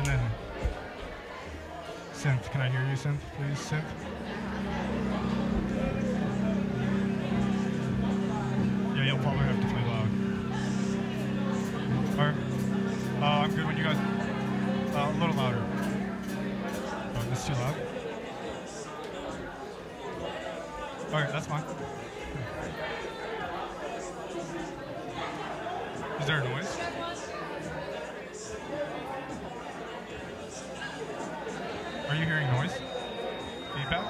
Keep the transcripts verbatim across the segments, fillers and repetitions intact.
And then synth. Can I hear you, synth, please? Synth. Yeah, you'll probably have to play loud. Or, uh, I'm good when you guys. Uh, a little louder. Oh, this is too loud. Alright, that's fine. Is there a noise? Are you hearing noise? Feedback?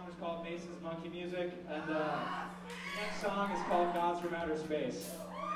song is called Mason's Monkey Music, and uh, the next song is called Gods from Outer Space.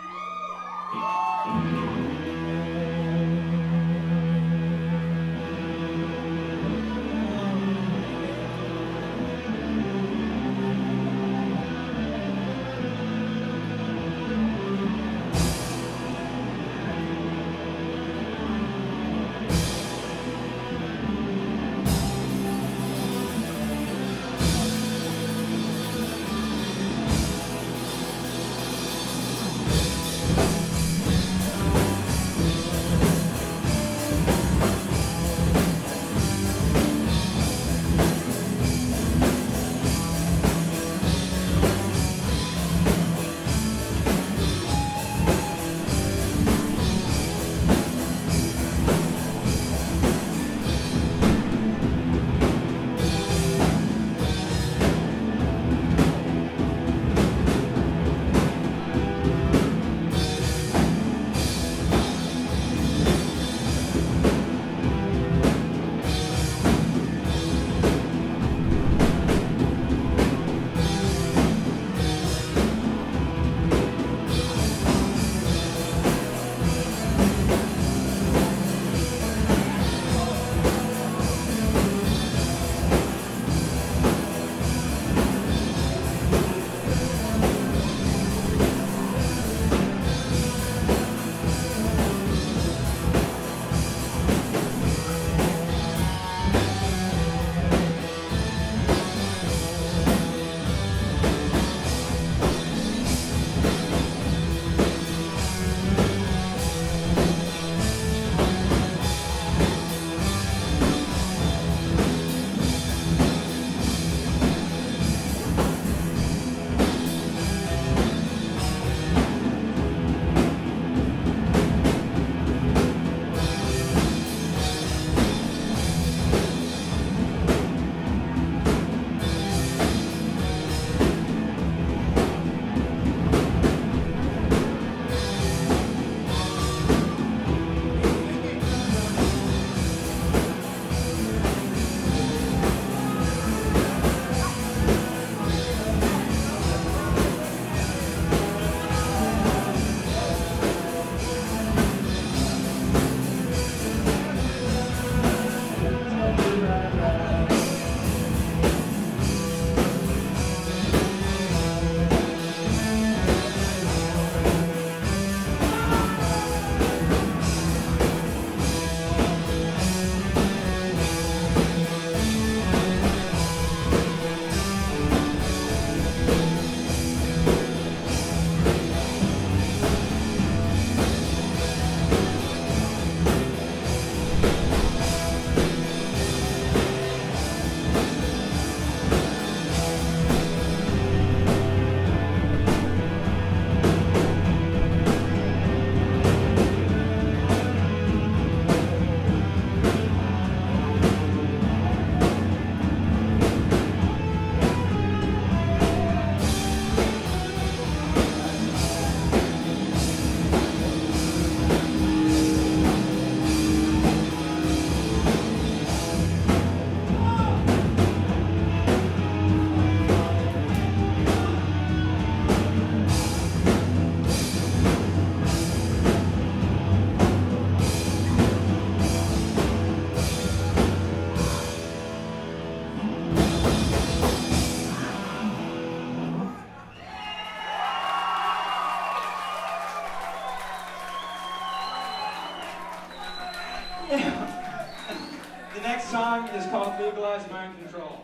The next song is called Legalized Mind Control.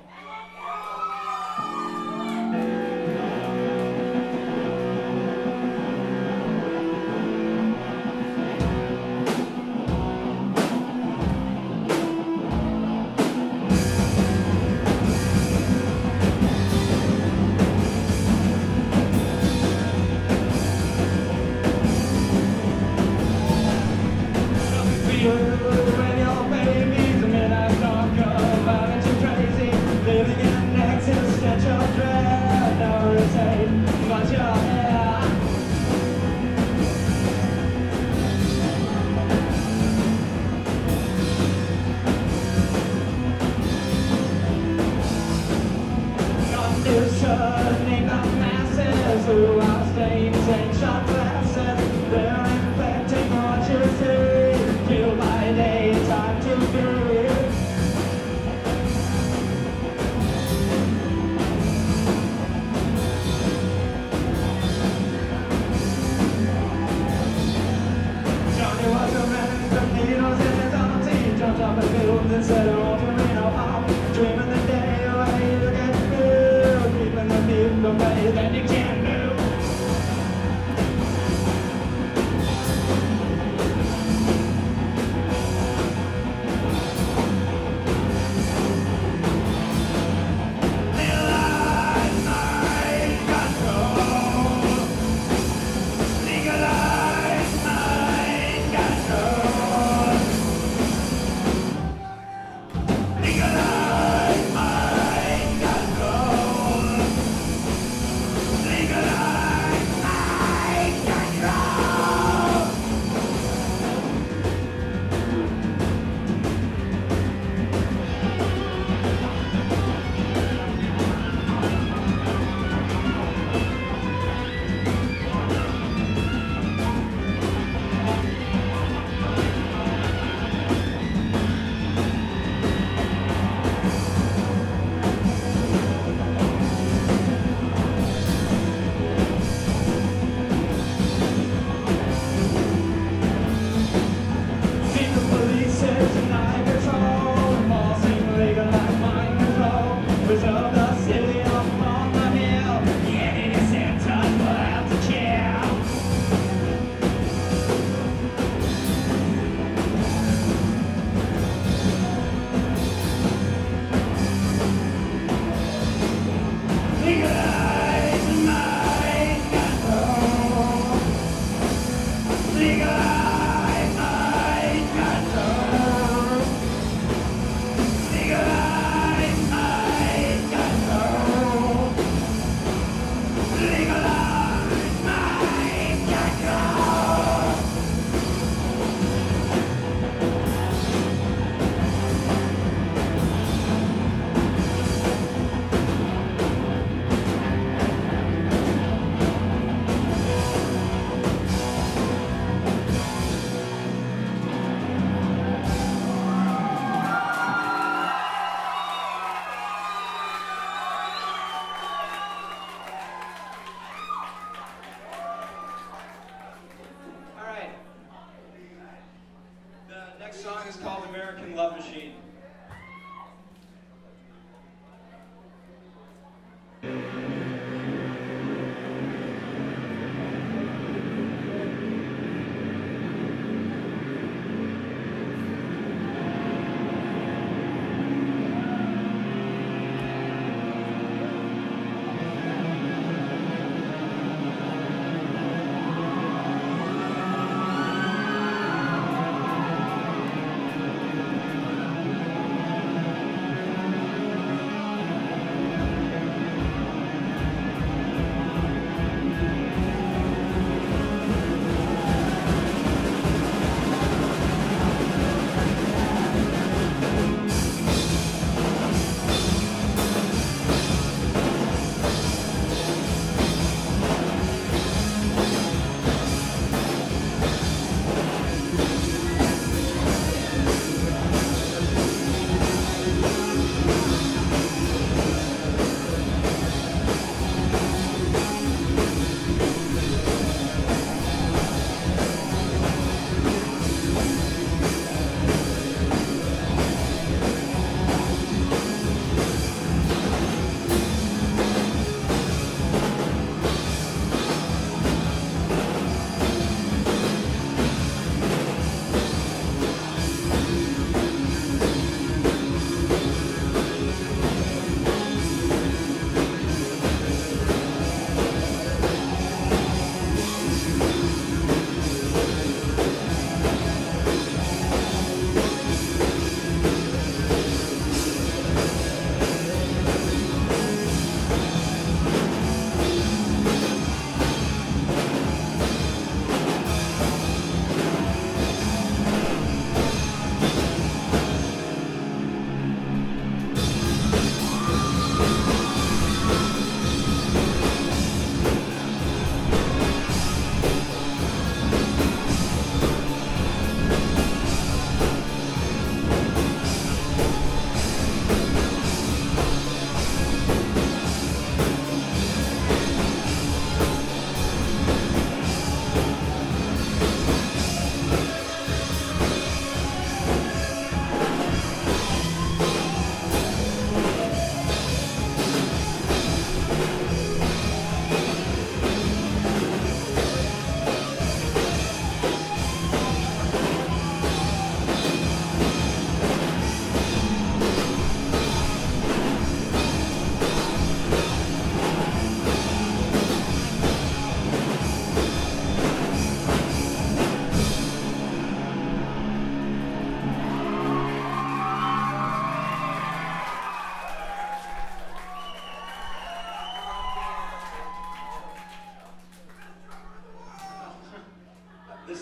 When your baby's a minute, talk about it, you're crazy.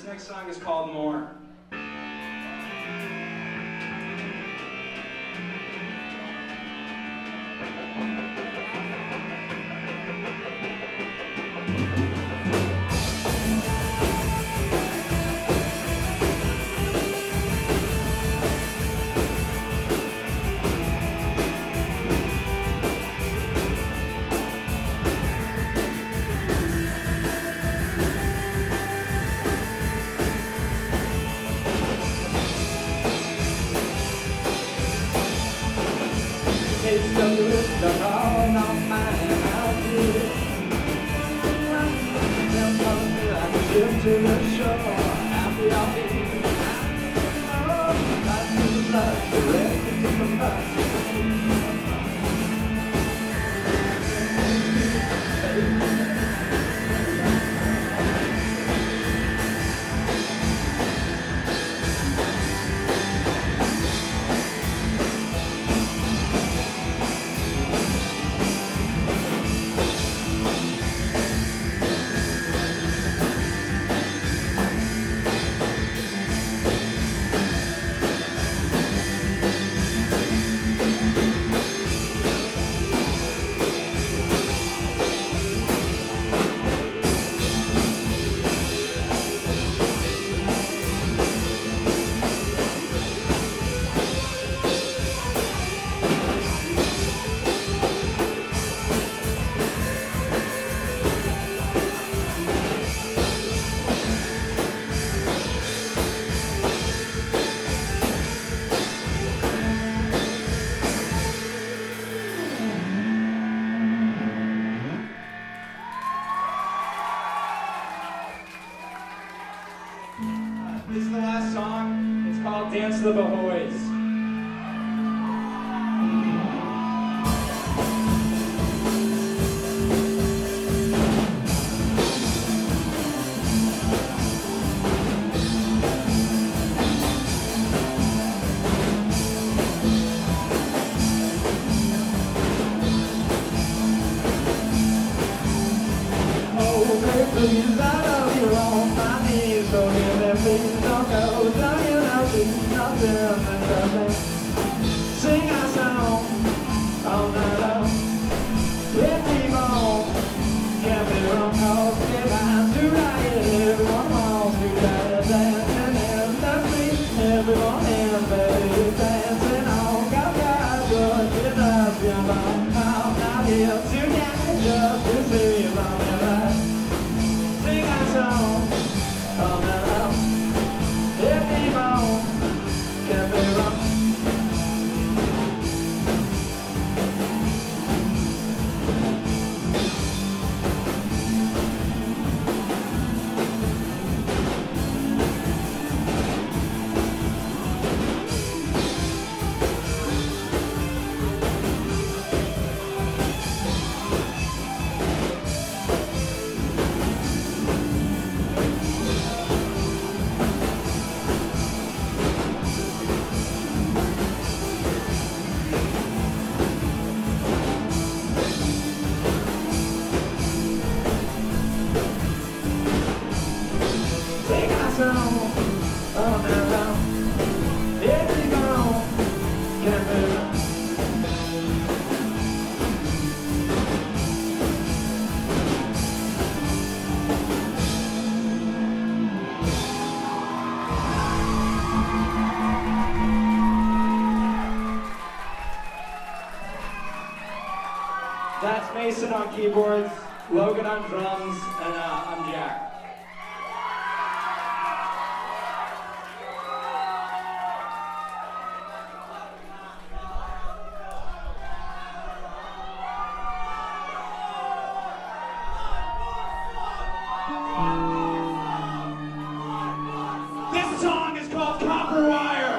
This next song is called More. It's the look the all on my out here. They'll come to I ship to the shore. Happy I'll be. Oh, I feel like the rest of the bus. This is the last song. It's called Dance of the Bahoys. Oh, baby, please, I love you on my knees. So give me please don't go. Don't you know she's nothing but nothing. Sing our song all night long. Let me go. Can't be wrong, cause if I'm too right, everyone wants to try to dance. And if that's me, everyone is baby dancing on. Got God, good, it does be alone. I'm not here to dance, just to see you on the right. Sing our song all night long. Let me go. Can't be wrong. Sing our song all night long. Let me go. Can't be wrong. That's Mason on keyboards, Logan on drums, and uh, I'm Jack. This song is called Copper Wire.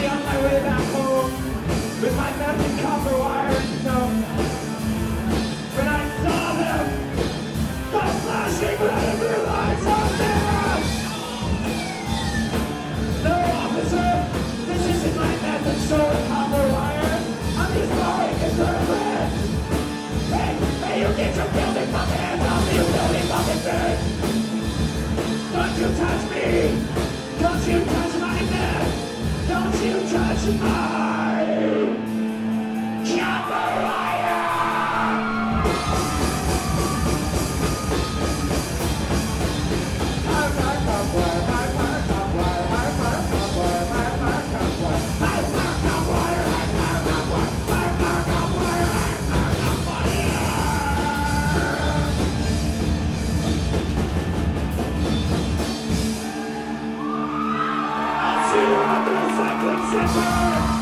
on my way back home with my melted copper wire snow. When I saw them, the flashing red and blue lights on there. No, officer, this isn't my method, stolen copper wire. I'm just blowing it for a friend. Hey, hey, you get your guilty fucking hands off me, you guilty fucking bitch. Don't you touch me! Don't you touch my neck! Don't you touch my copper wire! Recycling center!